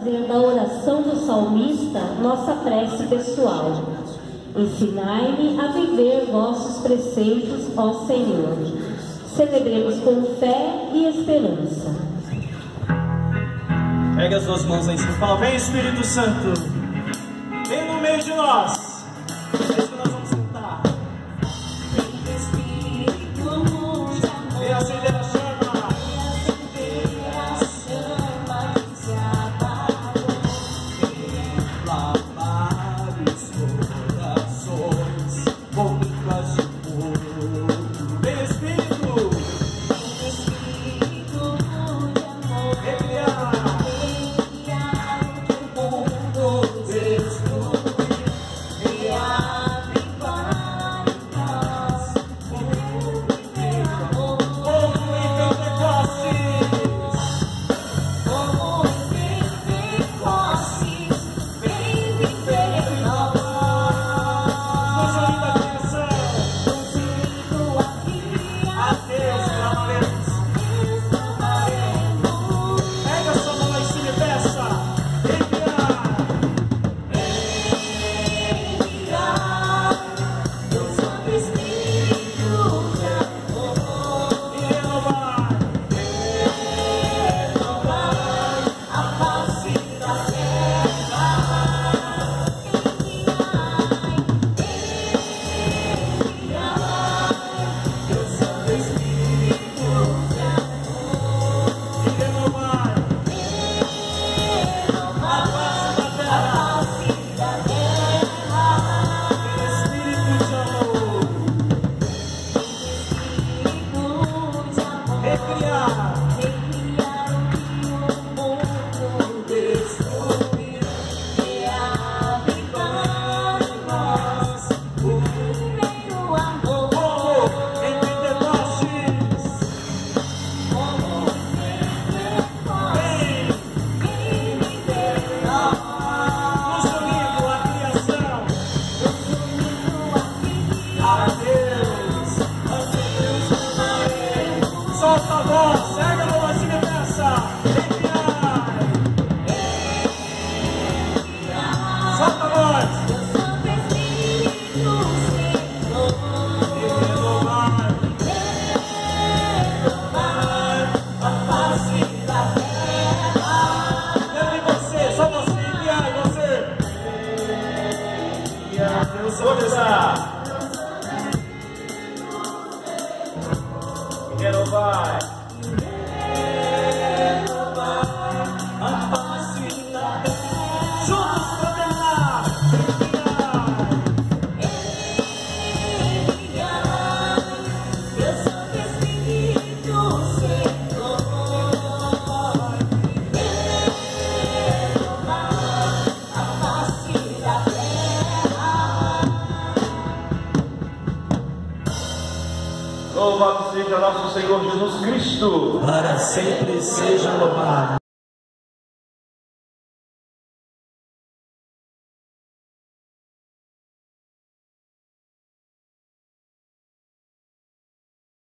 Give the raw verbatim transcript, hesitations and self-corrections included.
Da oração do salmista, nossa prece pessoal. Ensinai-me a viver vossos preceitos, ó Senhor. Celebremos com fé e esperança. Pega as duas mãos aí, fala: vem Espírito Santo, vem no meio de nós. É isso que nós vamos cantar. Vem Espírito de amor, vem acender a chama. Solta a voz, segue a mão assim nessa. Solta a voz. Lembra de você, só você, enviar você. Vou começar. Renovar, renovar a face da terra. Juntos pra terminar. Enviar teu Santo Espírito, Senhor. Renovar a face da terra. Louvado seja nosso Senhor Jesus Cristo, para sempre seja louvado.